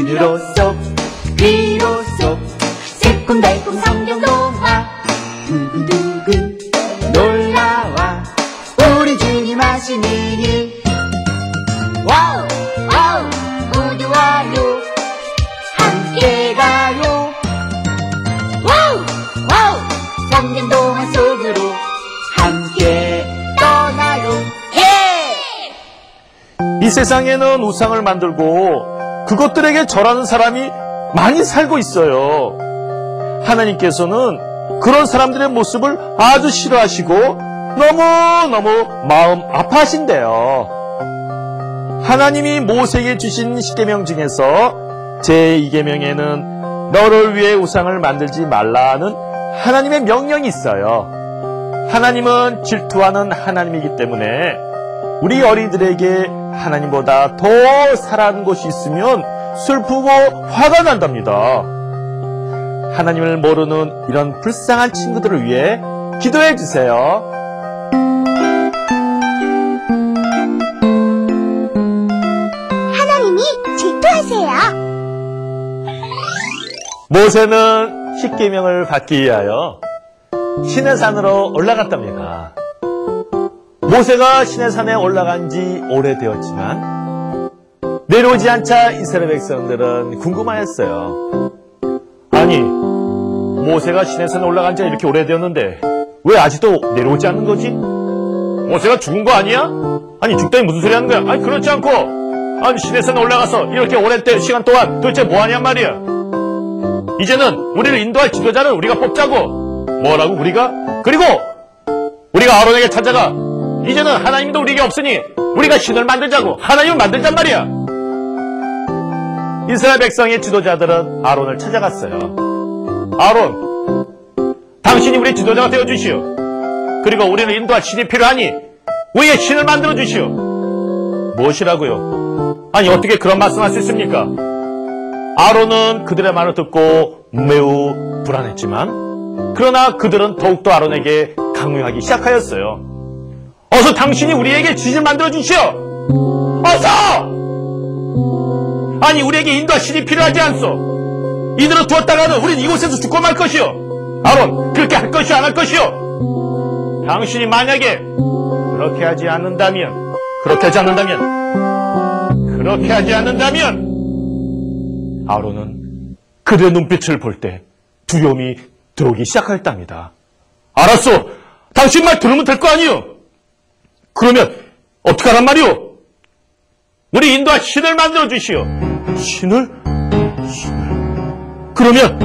비로소 새콤달콤 성경동화 두근두근 놀라와 우리 주님 하시는 일 와우 와우 모두 와요 함께 가요 와우 와우 성경동화 속으로 함께 떠나요 이 세상에는 우상을 만들고 그것들에게 절하는 사람이 많이 살고 있어요. 하나님께서는 그런 사람들의 모습을 아주 싫어하시고 너무너무 마음 아파하신대요. 하나님이 모세에게 주신 십계명 중에서 제2계명에는 너를 위해 우상을 만들지 말라는 하나님의 명령이 있어요. 하나님은 질투하는 하나님이기 때문에 우리 어린이들에게 하나님보다 더 사랑하는 것이 있으면 슬프고 화가 난답니다. 하나님을 모르는 이런 불쌍한 친구들을 위해 기도해 주세요. 하나님이 질투하세요. 모세는 십계명을 받기 위하여 시내산으로 올라갔답니다. 모세가 시내산에 올라간 지 오래되었지만 내려오지 않자 이스라엘 백성들은 궁금하였어요. 아니, 모세가 시내산에 올라간 지가 이렇게 오래되었는데 왜 아직도 내려오지 않는 거지? 모세가 죽은 거 아니야? 아니, 죽다니 무슨 소리 하는 거야? 아니, 그렇지 않고 아니, 시내산에 올라가서 이렇게 오랜 시간 동안 도대체 뭐 하냔 말이야. 이제는 우리를 인도할 지도자를 우리가 뽑자고. 뭐라고 우리가? 그리고 우리가 아론에게 찾아가 이제는 하나님도 우리에게 없으니 우리가 신을 만들자고 하나님을 만들잔 말이야. 이스라엘 백성의 지도자들은 아론을 찾아갔어요. 아론, 당신이 우리 지도자가 되어주시오. 그리고 우리를 인도할 신이 필요하니 우리의 신을 만들어주시오. 무엇이라고요? 아니, 어떻게 그런 말씀할 수 있습니까? 아론은 그들의 말을 듣고 매우 불안했지만 그러나 그들은 더욱더 아론에게 강요하기 시작하였어요. 어서 당신이 우리에게 신을 만들어 주시오. 어서! 아니, 우리에게 인도할 신이 필요하지 않소. 이대로 두었다가는 우린 이곳에서 죽고 말 것이오. 아론, 그렇게 할 것이오, 안 할 것이오? 당신이 만약에 그렇게 하지 않는다면 아론은 그들의 눈빛을 볼 때 두려움이 들어오기 시작하였답니다. 알았어. 당신 말 들으면 될 거 아니오. 그러면 어떻게 하란 말이오? 우리 인도할 신을 만들어 주시오. 신을? 그러면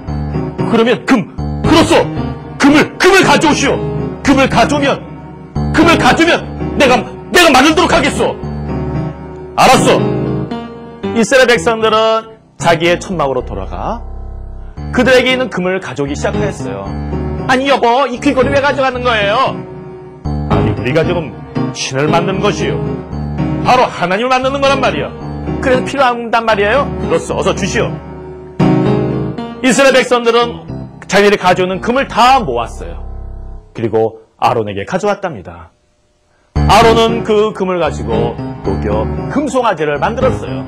그로써 금을 가져오시오. 금을 가져오면 내가 만들도록 하겠소. 알았어. 이스라엘 백성들은 자기의 천막으로 돌아가 그들에게 있는 금을 가져오기 시작하였어요. 아니, 여보, 이 귀걸이 왜 가져가는 거예요? 아니, 우리가 지금 신을 만드는 것이요. 바로 하나님을 만드는 거란 말이야. 그래서 필요한단 말이에요. 그렇소. 어서 주시오. 이스라엘 백성들은 자기들이 가져오는 금을 다 모았어요. 그리고 아론에게 가져왔답니다. 아론은 그 금을 가지고 녹여 금송아지를 만들었어요.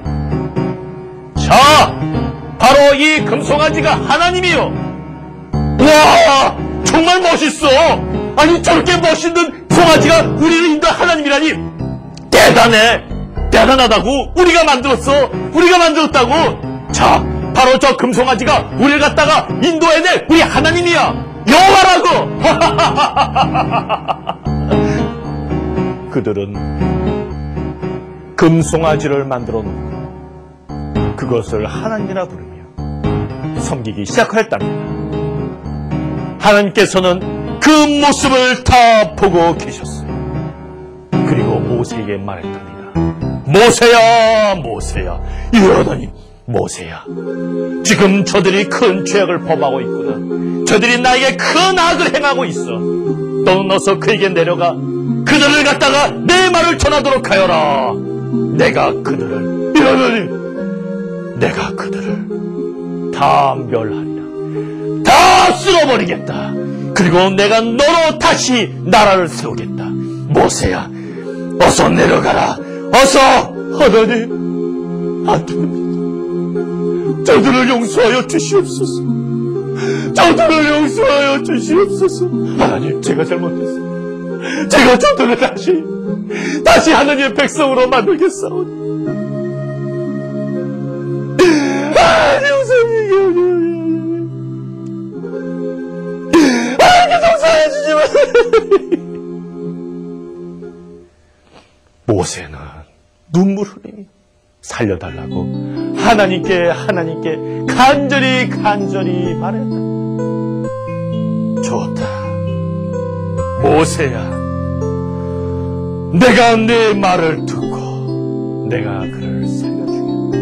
자, 바로 이 금송아지가 하나님이요. 와, 정말 멋있어. 아니, 저렇게 멋있는 송아지가 우리를 인도할 하나님이라니 대단하다고. 우리가 만들었다고. 자, 바로 저 금송아지가 우리를 갖다가 인도해낼 우리 하나님이야. 여호와라고. 그들은 금송아지를 만들어 놓고 그것을 하나님이라 부르며 섬기기 시작하였답니다. 하나님께서는 그 모습을 다 보고 계셨어요. 그리고 모세에게 말했답니다. 모세야, 이러다니. 모세야, 지금 저들이 큰 죄악을 범하고 있구나. 저들이 나에게 큰 악을 행하고 있어. 너는 어서 그에게 내려가 그들을 갖다가 내 말을 전하도록 하여라. 내가 그들을 다 멸하리라. 다 쓸어버리겠다. 그리고 내가 너로 다시 나라를 세우겠다. 모세야, 어서 내려가라. 어서. 하나님, 안 됩니다. 저들을 용서하여 주시옵소서. 저들을 용서하여 주시옵소서. 하나님, 제가 잘못했어요. 제가 저들을 다시 하나님의 백성으로 만들겠사오니 용서해 주지 마세요. 모세는 눈물 흘리며 살려달라고 하나님께 간절히 말했다. 좋다. 모세야, 내가 네 말을 듣고 내가 그를 살려주겠다.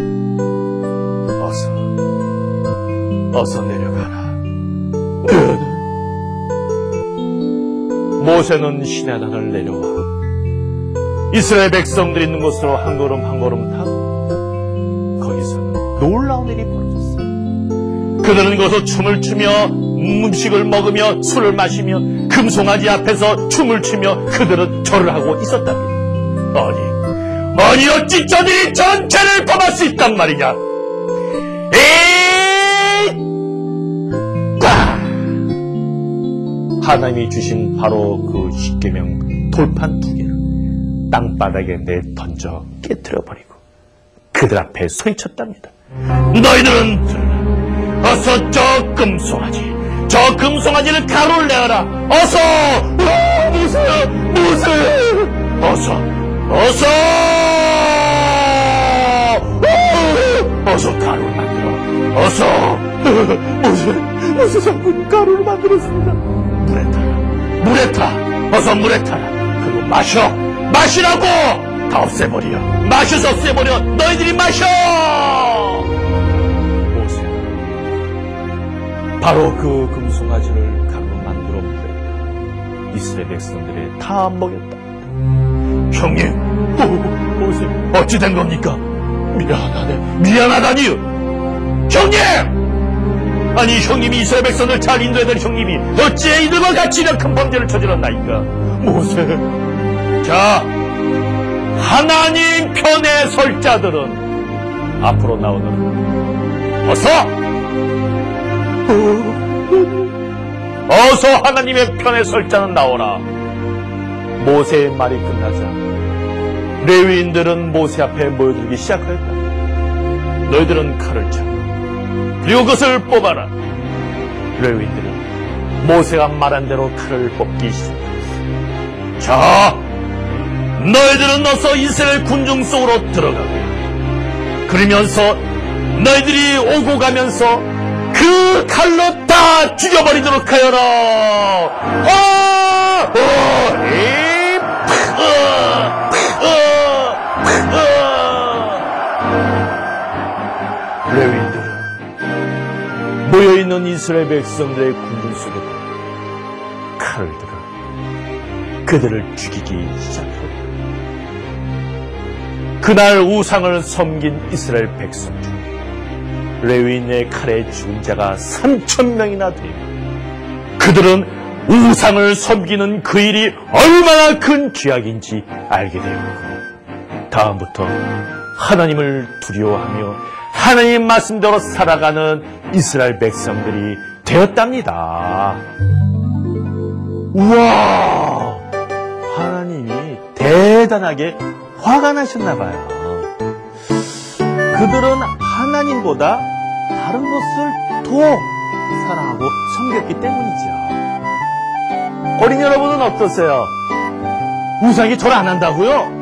어서 내려가라. 모세는 시내산을 내려와 이스라엘 백성들이 있는 곳으로 한 걸음 한 걸음 타고 거기서는 놀라운 일이 벌어졌어요. 그들은 거기서 춤을 추며 음식을 먹으며 술을 마시며 금송아지 앞에서 춤을 추며 그들은 절을 하고 있었답니다. 아니 어찌 저들이 전체를 범할 수 있단 말이냐. 하나님이 주신 바로 그 십계명 돌판 2개를 땅바닥에 내던져 깨트려버리고 그들 앞에 소리쳤답니다. 너희들은 들으라. 어서 저 금송아지를 가루를 내어라. 어서. 모세야, 어서 가루를 만들어. 어서. 모세 장군 가루를 만들었습니다. 물에 타. 어서 물에 타라. 그리고 마시라고. 다 없애버려. 마셔서 없애버려. 너희들이 마셔. 모세 바로 그 금송아지를 가루로 만들어 물에 이스라엘 백성들이 다 먹였다. 형님, 모세 어찌 된 겁니까? 미안하다니요. 형님! 아니, 형님이 이스라엘 백성을 잘 인도해야 될 형님이 어찌 이들과 같이 이런 큰 범죄를 저질렀나이까? 모세, 자, 하나님 편에 설 자들은 앞으로 나오너라. 어서 하나님의 편에 설 자는 나오라. 모세의 말이 끝나자 레위인들은 모세 앞에 모여들기 시작하였다. 너희들은 칼을 차고 그리고 그것을 뽑아라. 레위인들은 모세가 말한 대로 칼을 뽑기 시작했어. 자, 너희들은 어서 이스라엘 군중 속으로 들어가고 그러면서 너희들이 오고 가면서 그 칼로 다 죽여버리도록 하여라. 레위인들은 모여있는 이스라엘 백성들의 군중 속에 칼을 들어 그들을 죽이기 시작했다. 그날 우상을 섬긴 이스라엘 백성 중 레위인의 칼에 죽은 자가 3,000명이나 되며 그들은 우상을 섬기는 그 일이 얼마나 큰 죄악인지 알게 되었고 다음부터 하나님을 두려워하며 하나님 말씀대로 살아가는 이스라엘 백성들이 되었답니다. 우와! 하나님이 대단하게 화가 나셨나봐요. 그들은 하나님보다 다른 것을 더 사랑하고 섬겼기 때문이죠. 어린 여러분은 어떠세요? 우상에 절 안 한다고요?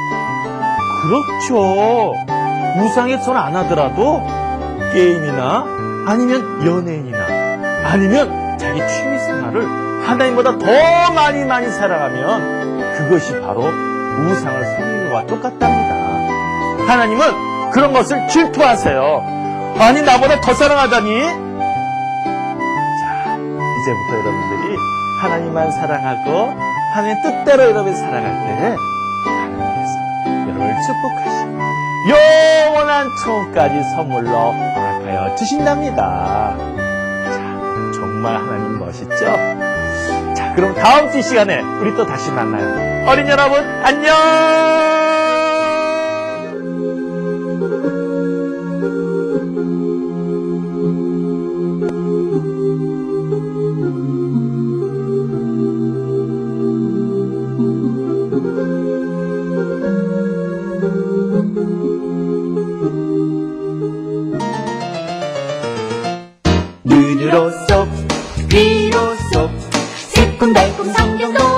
그렇죠. 우상에 절 안 하더라도 게임이나 아니면 연예인이나 아니면 자기 취미생활을 하나님보다 더 많이 사랑하면 그것이 바로 우상을 섬기는 것과 똑같답니다. 하나님은 그런 것을 질투하세요. 아니 나보다 더 사랑하다니? 자, 이제부터 여러분들이 하나님만 사랑하고 하나님 뜻대로 여러분이 살아갈 때 하나님께서 여러분을 축복하시고 영원한 천국까지 선물로 허락하여 주신답니다. 자, 정말 하나님 멋있죠? 자, 그럼 다음 주 시간에 우리 또 다시 만나요. 어린 여러분 안녕. 시끄럽고 시큰달콤 성경 동화